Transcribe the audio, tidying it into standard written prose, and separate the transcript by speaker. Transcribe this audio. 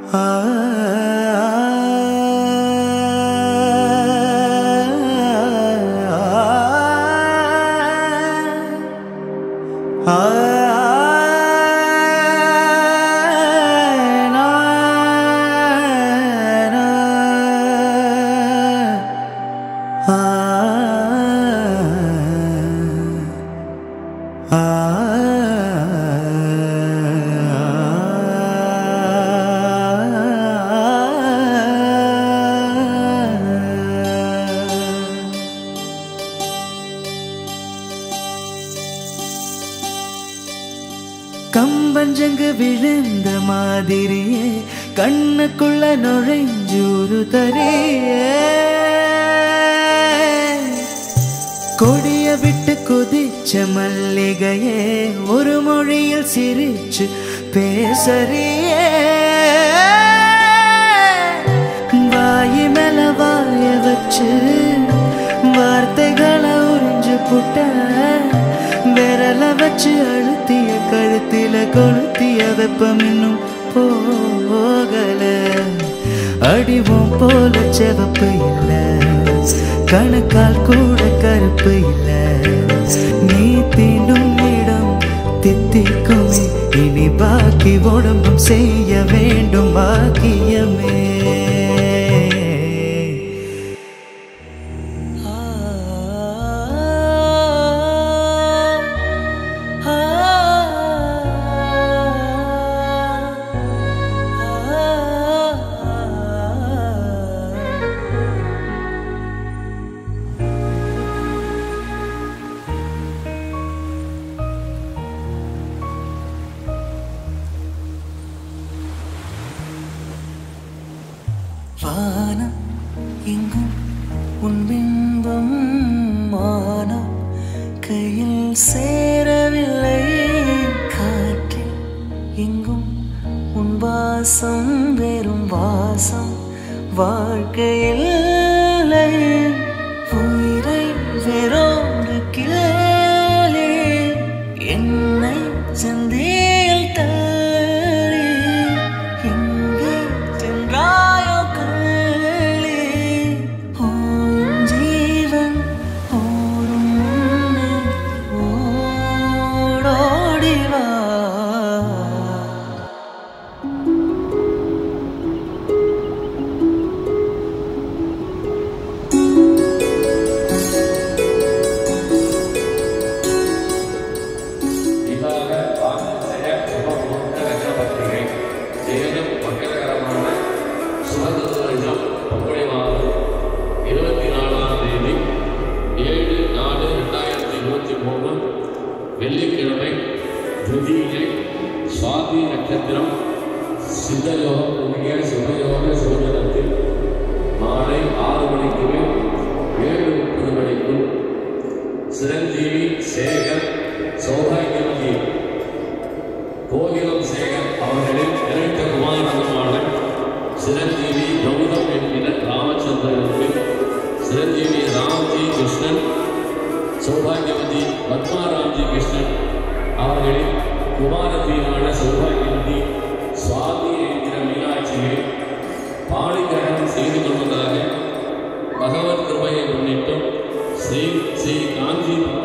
Speaker 1: கம்பஞ்சங்கு விழுந்த மாதிரியே கண்ணுக்குள்ள நுழைஞ்சூரு தரியே கொடிய விட்டு கொதிச்ச மல்லிகையே ஒரு மொழியில் சிரிச்சு பேசறியே வாயி மேல வாய வச்சு வார்த்தைகளை உறிஞ்சு புட்ட விரல வச்சு அழுத்திய கழுத்தில கொளுத்திய வெப்பம் இன்னும் போகல அடிவோம் போல செவப்பு இல்ல கணக்கால் கூட கருப்பு இல்ல நீ தீண்டும் இடம் தித்திக்குமே இனி பாக்கி உடம்பும் செய்ய வேண்டும் பாக்கியமே
Speaker 2: வானம் எங்கும் உன் பிம்பம் மானம் கையில் சேரவில்லை காற்றில் எங்கும் உன் வாசம் வெறும் வாசம் வாழ்க்கையில் உயிரை வெறோடு கிளே என்னை செந்தில் தள்ளி எங்கே சென்றாயோ
Speaker 3: வெள்ளிக்கிழமை துதியை சுவாதி நட்சத்திரம் சித்தயோகம் புண்ணிய சுபயோக சோதனத்தில் மாலை 6 மணிக்கு மேல் 7:30 மணிக்குள் சிரஞ்சீவி சேகர் சௌபாகியவதி கோகிலம் சேகர் அவர்களின் இறைத்த குமாரனமான சிரஞ்சீவி கௌதம் என்கிற ராமச்சந்திரனுக்கு சிரஞ்சீவி ராம்ஜி கிருஷ்ணன் சௌபாகியவதி பத்மாராம்ஜி கிருஷ்ணன் அவர்களின் குமாரத்தியான சௌபாகியவதி சுவாமி என்கிற மீனாட்சியை பாணிகிரகணம் செய்து கொள்வதாக பகவத் கிருபையை முன்னிட்டும் ஸ்ரீ ஸ்ரீ காஞ்சி